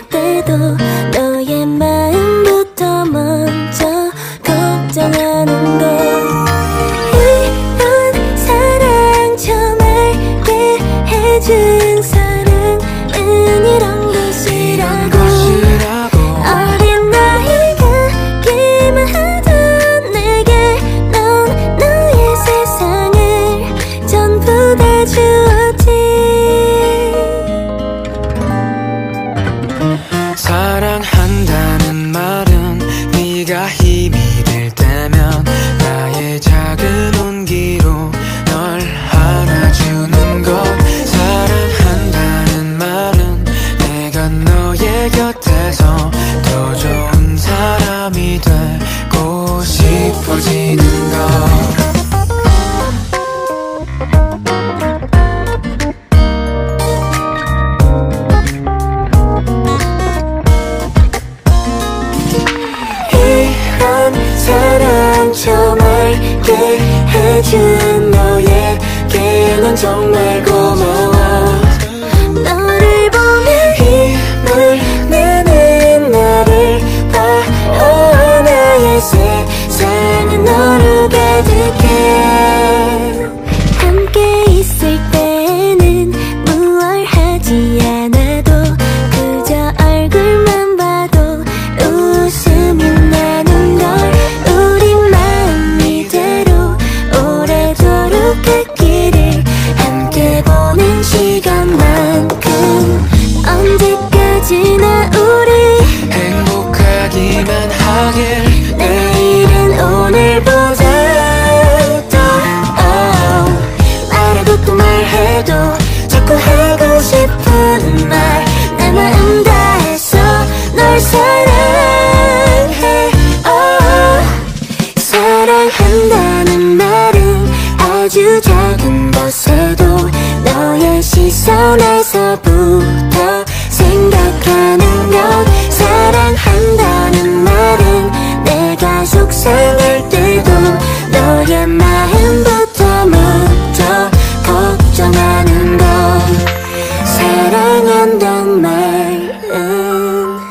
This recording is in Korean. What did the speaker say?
때도 너의 마음부터 먼저 걱정하는 것. 이런 사랑 처음 알게 해준 사랑은 이런 것이라고. 어린 나이 같기만 하던 내게 넌 너의 세상을 전부 다 주었지. 사랑한다는 말은 네가 힘이 될 때면 나의 작은 온기로 널 안아주는 것. 사랑한다는 말은 내가 너의 곁에서 더 좋은 사람이 되고 싶어지는 것. 사랑 처음 알게 해준 너에게 난 정말 고마워. 너를 보면 힘을 내는 나를 봐. 나의 세상은 너로 가득해. 함께 있을 때는 무얼 하지 않아도 그저 얼굴만 봐도 웃음이 나는 걸. 우리 마음 이대로 오래도록 갔기를. 함께 보낸 시간만큼 언제까지나 우리 행복하기만 하길. 내일은 오늘보다 더 말해도 또 말해도 자꾸 하고 싶은 말. 내 마음 다해서 널 사랑해. 사랑한다는 말은 아주 작은 것에도 너의 시선에서부터 생각하는 것. 사랑한다는 말은 내가 속상할 때도 너의 마음부터 먼저 걱정하는 것. 사랑한단 말은